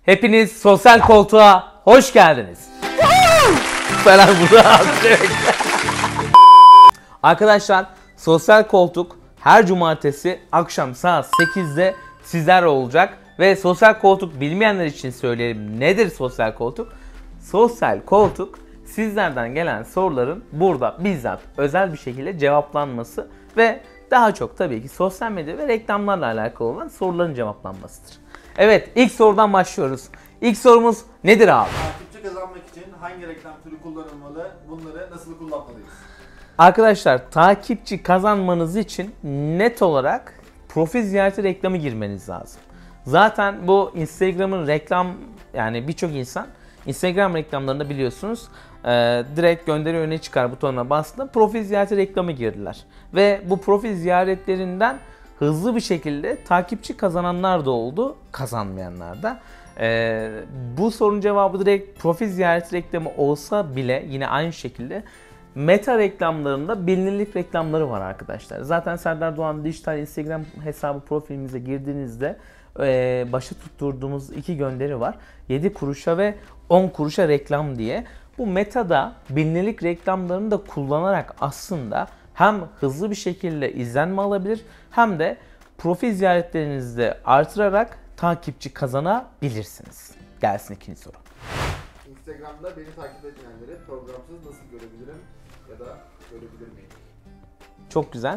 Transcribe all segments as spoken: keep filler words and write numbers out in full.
Hepiniz sosyal koltuğa hoş geldiniz. Falan burada Arkadaşlar, sosyal koltuk her cumartesi akşam saat sekizde sizlerle olacak. Ve sosyal koltuk bilmeyenler için söyleyelim. Nedir sosyal koltuk? Sosyal koltuk sizlerden gelen soruların burada bizzat özel bir şekilde cevaplanması ve daha çok tabii ki sosyal medya ve reklamlarla alakalı olan soruların cevaplanmasıdır. Evet, ilk sorudan başlıyoruz. İlk sorumuz nedir abi? Takipçi kazanmak için hangi reklam türü kullanılmalı? Bunları nasıl kullanmalıyız? Arkadaşlar, takipçi kazanmanız için net olarak profil ziyareti reklamı girmeniz lazım. Zaten bu Instagram'ın reklam, yani birçok insan Instagram reklamlarında biliyorsunuz e, direkt gönderi öne çıkar butonuna bastığında profil ziyareti reklamı girdiler. Ve bu profil ziyaretlerinden hızlı bir şekilde takipçi kazananlar da oldu, kazanmayanlar da. E, bu sorunun cevabı direkt profil ziyareti reklamı olsa bile yine aynı şekilde Meta reklamlarında bilinirlik reklamları var arkadaşlar. Zaten Serdar Doğan Dijital Instagram hesabı profilimize girdiğinizde e, başa tutturduğumuz iki gönderi var. yedi kuruşa ve on kuruşa reklam diye. Bu Meta'da bilinirlik reklamlarını da kullanarak aslında hem hızlı bir şekilde izlenme alabilir hem de profil ziyaretlerinizi de artırarak takipçi kazanabilirsiniz. Gelsin ikinci soru. Instagram'da beni takip etmeyenleri programsız nasıl görebilirim ya da görebilir miyim? Çok güzel.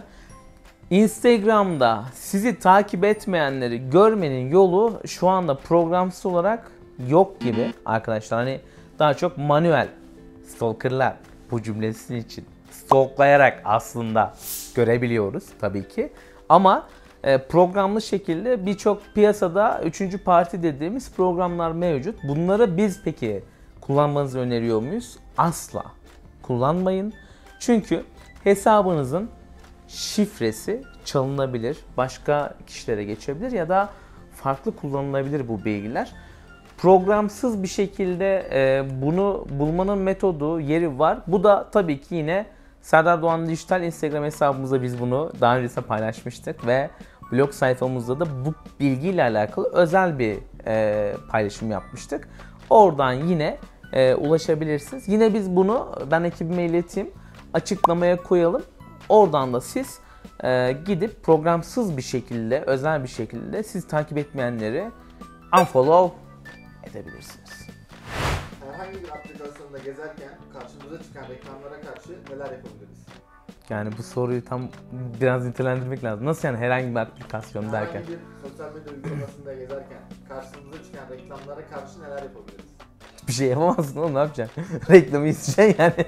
Instagram'da sizi takip etmeyenleri görmenin yolu şu anda programsız olarak yok gibi arkadaşlar. Hani daha çok manuel stalkerlar bu cümlesi için stalklayarak aslında görebiliyoruz tabii ki. Ama programlı şekilde birçok piyasada üçüncü parti dediğimiz programlar mevcut. Bunları biz peki kullanmanızı öneriyor muyuz? Asla kullanmayın. Çünkü hesabınızın şifresi çalınabilir, başka kişilere geçebilir ya da farklı kullanılabilir bu bilgiler. Programsız bir şekilde e, bunu bulmanın metodu, yeri var. Bu da tabii ki yine Serdar Doğan Dijital Instagram hesabımızda biz bunu daha önce paylaşmıştık ve blog sayfamızda da bu bilgiyle alakalı özel bir e, paylaşım yapmıştık. Oradan yine e, ulaşabilirsiniz. Yine biz bunu, ben ekibime ileteyim, açıklamaya koyalım. Oradan da siz e, gidip programsız bir şekilde, özel bir şekilde siz takip etmeyenleri unfollow edebilirsiniz. Herhangi bir aplikasyonda gezerken karşımıza çıkan reklamlara karşı neler yapabiliriz? Yani bu soruyu tam biraz nitelendirmek lazım. Nasıl yani herhangi bir aplikasyon herhangi derken? Herhangi bir sosyal medya uygulamasında gezerken karşımıza çıkan reklamlara karşı neler yapabiliriz? Bir şey yapamazsın oğlum, ne yapacaksın? Reklamı isteyeceksin yani.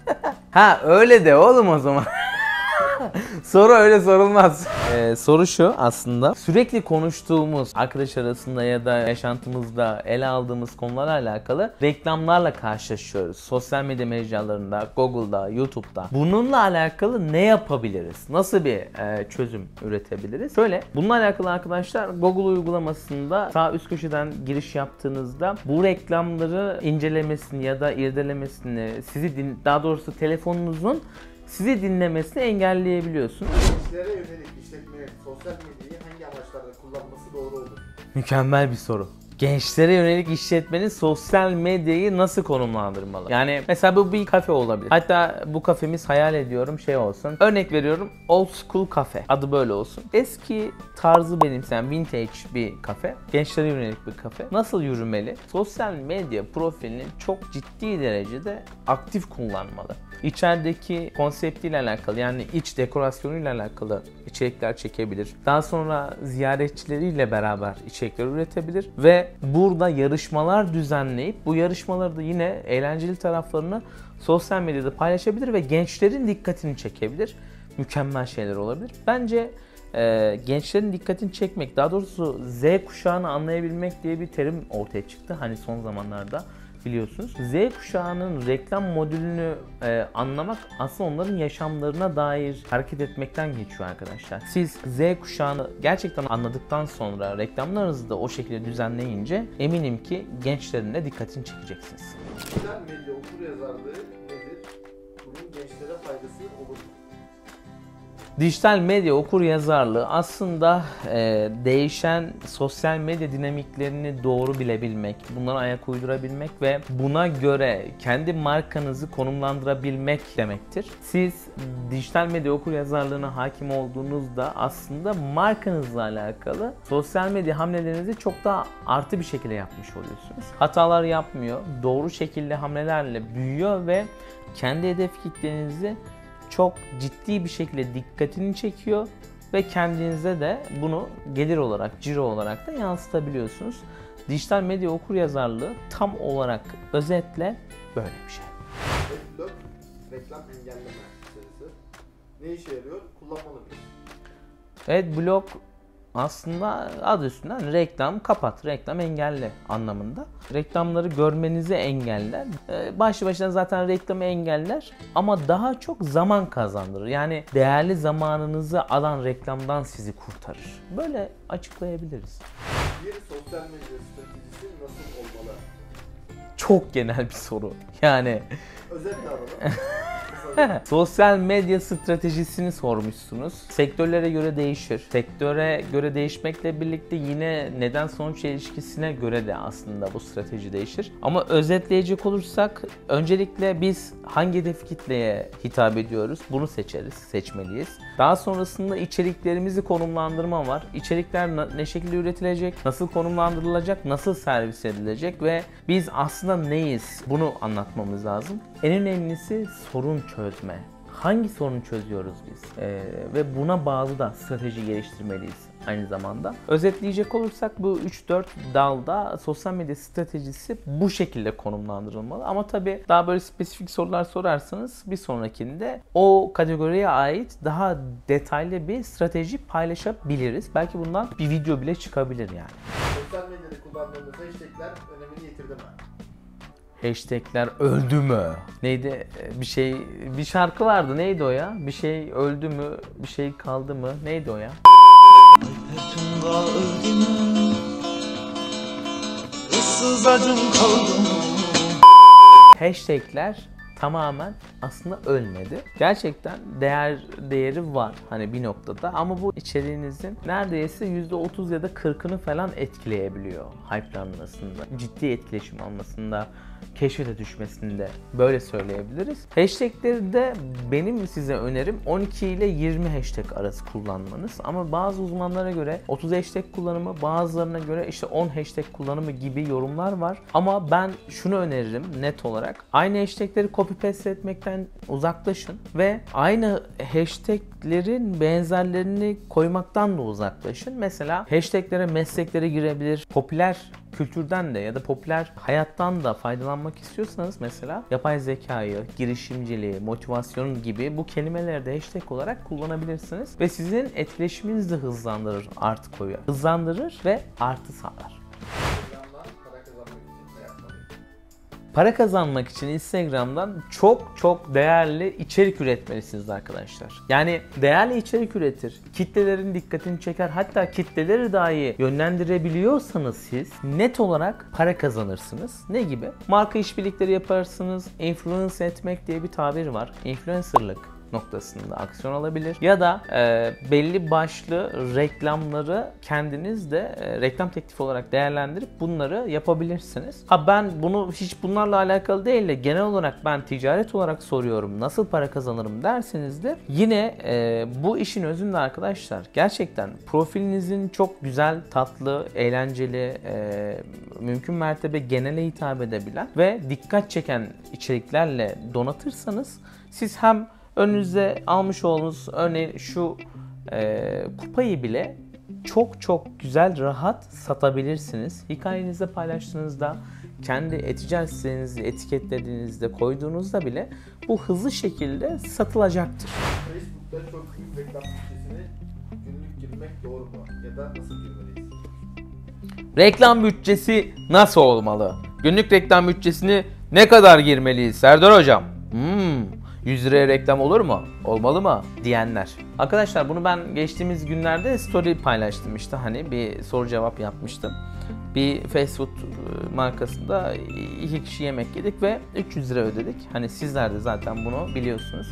Ha öyle de oğlum o zaman. Soru öyle sorulmaz. Ee, soru şu aslında. Sürekli konuştuğumuz arkadaş arasında ya da yaşantımızda ele aldığımız konularla alakalı reklamlarla karşılaşıyoruz. Sosyal medya mecralarında, Google'da, YouTube'da. Bununla alakalı ne yapabiliriz? Nasıl bir e, çözüm üretebiliriz? Şöyle, bununla alakalı arkadaşlar Google uygulamasında sağ üst köşeden giriş yaptığınızda bu reklamları incelemesini ya da irdelemesini, sizi din daha doğrusu telefonunuzun sizi dinlemesini engelleyebiliyorsunuz. Gençlere yönelik işletmenin sosyal medyayı hangi amaçlarda kullanması doğru olur? Mükemmel bir soru. Gençlere yönelik işletmenin sosyal medyayı nasıl konumlandırmalı? Yani mesela bu bir kafe olabilir. Hatta bu kafemiz hayal ediyorum şey olsun. Örnek veriyorum, old school kafe. Adı böyle olsun. Eski tarzı benimseyen vintage bir kafe. Gençlere yönelik bir kafe. Nasıl yürümeli? Sosyal medya profilini çok ciddi derecede aktif kullanmalı. İçerideki konseptiyle alakalı, yani iç dekorasyonuyla alakalı içerikler çekebilir. Daha sonra ziyaretçileriyle beraber içerikler üretebilir ve burada yarışmalar düzenleyip bu yarışmaları da yine eğlenceli taraflarını sosyal medyada paylaşabilir ve gençlerin dikkatini çekebilir. Mükemmel şeyler olabilir. Bence e, gençlerin dikkatini çekmek, daha doğrusu Z kuşağını anlayabilmek diye bir terim ortaya çıktı. Hani son zamanlarda biliyorsunuz. Z kuşağının reklam modülünü e, anlamak aslında onların yaşamlarına dair hareket etmekten geçiyor arkadaşlar. Siz Z kuşağını gerçekten anladıktan sonra reklamlarınızı da o şekilde düzenleyince eminim ki gençlerin de dikkatini çekeceksiniz. Sosyal medya okuryazarlığı nedir? Bunun gençlere faydası olur mu? Dijital medya okuryazarlığı aslında e, değişen sosyal medya dinamiklerini doğru bilebilmek, bunlara ayak uydurabilmek ve buna göre kendi markanızı konumlandırabilmek demektir. Siz dijital medya okuryazarlığına hakim olduğunuzda aslında markanızla alakalı sosyal medya hamlelerinizi çok daha artı bir şekilde yapmış oluyorsunuz. Hatalar yapmıyor, doğru şekilde hamlelerle büyüyor ve kendi hedef kitlenizi çok ciddi bir şekilde dikkatini çekiyor ve kendinize de bunu gelir olarak, ciro olarak da yansıtabiliyorsunuz. Dijital medya okuryazarlığı tam olarak özetle böyle bir şey. Adblock reklam engelleme serisi. Ne işe yarıyor? Kullanmalı mıyız? Adblock aslında adı üstünden reklam kapat, reklam engelle anlamında. Reklamları görmenizi engeller. Başlı başına zaten reklamı engeller ama daha çok zaman kazandırır. Yani değerli zamanınızı alan reklamdan sizi kurtarır. Böyle açıklayabiliriz. Bir sosyal medya stratejisi nasıl olmalı? Çok genel bir soru. Yani Özetle alalım. sosyal medya stratejisini sormuşsunuz. Sektörlere göre değişir. Sektöre göre değişmekle birlikte yine neden sonuç ilişkisine göre de aslında bu strateji değişir. Ama özetleyecek olursak öncelikle biz hangi hedef kitleye hitap ediyoruz? Bunu seçeriz, seçmeliyiz. Daha sonrasında içeriklerimizi konumlandırma var. İçerikler ne şekilde üretilecek, nasıl konumlandırılacak, nasıl servis edilecek ve biz aslında neyiz? Bunu anlatmamız lazım. En önemlisi sorun çözme. Hangi sorunu çözüyoruz biz? Ee, ve buna bağlı da strateji geliştirmeliyiz aynı zamanda. Özetleyecek olursak bu üç dört dalda sosyal medya stratejisi bu şekilde konumlandırılmalı. Ama tabii daha böyle spesifik sorular sorarsanız bir sonrakinde o kategoriye ait daha detaylı bir strateji paylaşabiliriz. Belki bundan bir video bile çıkabilir yani. Sosyal medyada kullandığımız hashtagler önemini yitirdi mi? Hashtagler öldü mü? Neydi? Bir şey, bir şarkı vardı. Neydi o ya? Bir şey öldü mü? Bir şey kaldı mı? Neydi o ya? Alpertumda öldü mü? Issız acım kaldı mı? Hashtagler tamamen aslında ölmedi. Gerçekten değer değeri var hani bir noktada ama bu içeriğinizin neredeyse yüzde otuz ya da kırkını falan etkileyebiliyor hype'lanmasında, ciddi etkileşim almasında, keşfete düşmesinde böyle söyleyebiliriz. Hashtagleri de benim size önerim on iki ile yirmi hashtag arası kullanmanız ama bazı uzmanlara göre otuz hashtag kullanımı, bazılarına göre işte on hashtag kullanımı gibi yorumlar var. Ama ben şunu öneririm net olarak. Aynı hashtagleri copy paste etmekten uzaklaşın ve aynı hashtaglerin benzerlerini koymaktan da uzaklaşın. Mesela hashtaglere mesleklere girebilir, popüler kültürden de ya da popüler hayattan da faydalanmak istiyorsanız mesela yapay zekayı, girişimciliği, motivasyon gibi bu kelimeleri de hashtag olarak kullanabilirsiniz ve sizin etkileşiminizi de hızlandırır, artı koyuyor. Hızlandırır ve artı sağlar. Para kazanmak için Instagram'dan çok çok değerli içerik üretmelisiniz arkadaşlar. Yani değerli içerik üretir, kitlelerin dikkatini çeker, hatta kitleleri dahi yönlendirebiliyorsanız siz net olarak para kazanırsınız. Ne gibi? Marka işbirlikleri yaparsınız, influence etmek diye bir tabir var. Influencerlık noktasında aksiyon alabilir ya da e, belli başlı reklamları kendiniz de e, reklam teklifi olarak değerlendirip bunları yapabilirsiniz. Ha ben bunu hiç bunlarla alakalı değil de genel olarak ben ticaret olarak soruyorum, nasıl para kazanırım derseniz de yine e, bu işin özünde arkadaşlar gerçekten profilinizin çok güzel, tatlı, eğlenceli, e, mümkün mertebe genele hitap edebilen ve dikkat çeken içeriklerle donatırsanız siz hem önünüze almış olduğunuz örneğin şu e, kupayı bile çok çok güzel, rahat satabilirsiniz. Hikayenizde paylaştığınızda, kendi e-ticaret sitenizi etiketlediğinizde, koyduğunuzda bile bu hızlı şekilde satılacaktır. Facebook'ta çok büyük reklam bütçesini günlük girmek doğru mu? Ya da nasıl girmeliyiz? Reklam bütçesi nasıl olmalı? Günlük reklam bütçesini ne kadar girmeliyiz Serdar Hocam? Hmm. yüz liraya reklam olur mu? Olmalı mı? Diyenler. Arkadaşlar bunu ben geçtiğimiz günlerde story paylaştım işte hani bir soru cevap yapmıştım. Bir fast food markasında iki kişi yemek yedik ve üç yüz lira ödedik. Hani sizler de zaten bunu biliyorsunuz.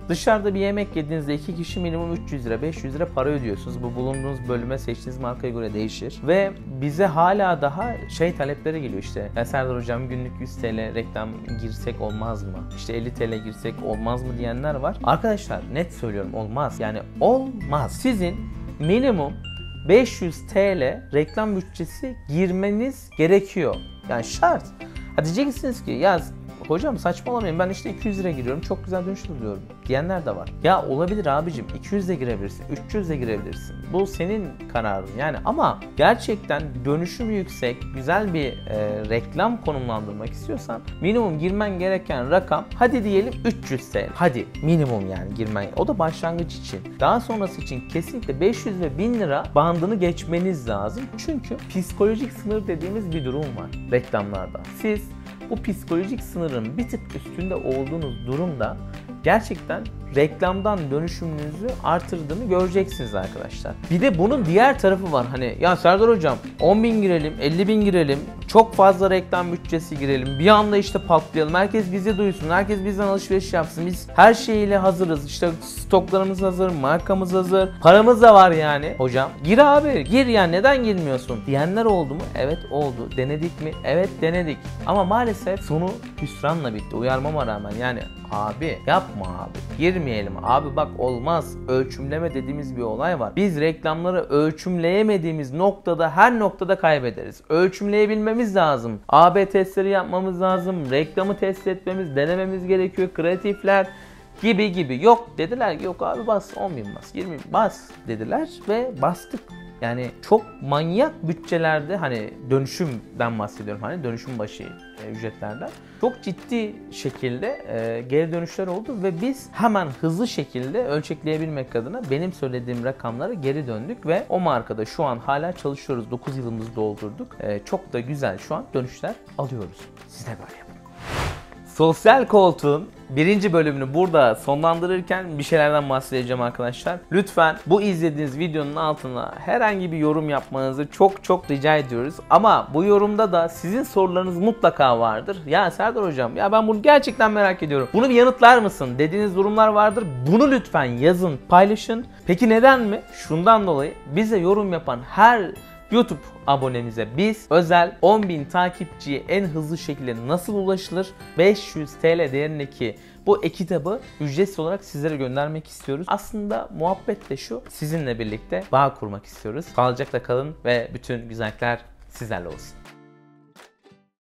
Dışarıda bir yemek yediğinizde iki kişi minimum üç yüz lira, beş yüz lira para ödüyorsunuz. Bu bulunduğunuz bölüme, seçtiğiniz markaya göre değişir. Ve bize hala daha şey talepleri geliyor işte. Ya Serdar hocam günlük yüz TL reklam girsek olmaz mı? İşte elli TL girsek olmaz mı diyenler var. Arkadaşlar net söylüyorum, olmaz. Yani olmaz. Sizin minimum beş yüz TL reklam bütçesi girmeniz gerekiyor. Yani şart. Ha diyeceksiniz ki ya hocam saçmalamayın, ben işte iki yüz lira giriyorum, çok güzel dönüş alıyorum diyenler de var. Ya olabilir abicim, iki yüz de girebilirsin, üç yüz de girebilirsin. Bu senin kararın yani, ama gerçekten dönüşüm yüksek, güzel bir e, reklam konumlandırmak istiyorsan minimum girmen gereken rakam hadi diyelim üç yüz TL. Hadi minimum yani girmen. O da başlangıç için. Daha sonrası için kesinlikle beş yüz ve bin lira bandını geçmeniz lazım. Çünkü psikolojik sınır dediğimiz bir durum var reklamlarda. Siz bu psikolojik sınırın bir tık üstünde olduğunuz durumda gerçekten reklamdan dönüşümünüzü artırdığını göreceksiniz arkadaşlar. Bir de bunun diğer tarafı var. Hani ya Serdar hocam on bin girelim, elli bin girelim, çok fazla reklam bütçesi girelim, bir anda işte patlayalım, herkes bizi duysun, herkes bizden alışveriş yapsın, biz her şeyiyle hazırız, işte stoklarımız hazır, markamız hazır, paramız da var yani. Hocam gir abi, gir ya, neden girmiyorsun diyenler oldu mu? Evet oldu. Denedik mi? Evet denedik. Ama maalesef sonu hüsranla bitti. Uyarmama rağmen yani abi yapma abi, girmeyelim abi, bak olmaz. Ölçümleme dediğimiz bir olay var. Biz reklamları ölçümleyemediğimiz noktada her noktada kaybederiz. Ölçümleyebilmemiz lazım. A B testleri yapmamız lazım. Reklamı test etmemiz, denememiz gerekiyor. Kreatifler gibi gibi. Yok dediler ki yok abi bas on bin bas, yirmi bin bas dediler ve bastık. Yani çok manyak bütçelerde, hani dönüşümden bahsediyorum, hani dönüşüm başı e, ücretlerden çok ciddi şekilde e, geri dönüşler oldu ve biz hemen hızlı şekilde ölçekleyebilmek adına benim söylediğim rakamlara geri döndük ve o markada şu an hala çalışıyoruz. dokuz yılımızı doldurduk. E, çok da güzel şu an dönüşler alıyoruz. Siz de böyle yapın. Sosyal Koltuğun birinci bölümünü burada sonlandırırken bir şeylerden bahsedeceğim arkadaşlar. Lütfen bu izlediğiniz videonun altına herhangi bir yorum yapmanızı çok çok rica ediyoruz. Ama bu yorumda da sizin sorularınız mutlaka vardır. Ya Serdar hocam ya ben bunu gerçekten merak ediyorum, bunu bir yanıtlar mısın dediğiniz durumlar vardır. Bunu lütfen yazın, paylaşın. Peki neden mi? Şundan dolayı bize yorum yapan her YouTube abonemize biz özel on bin takipçiye en hızlı şekilde nasıl ulaşılır, beş yüz TL değerindeki bu e-kitabı ücretsiz olarak sizlere göndermek istiyoruz. Aslında muhabbet de şu, sizinle birlikte bağ kurmak istiyoruz. Sağlıcakla kalın ve bütün güzellikler sizlerle olsun.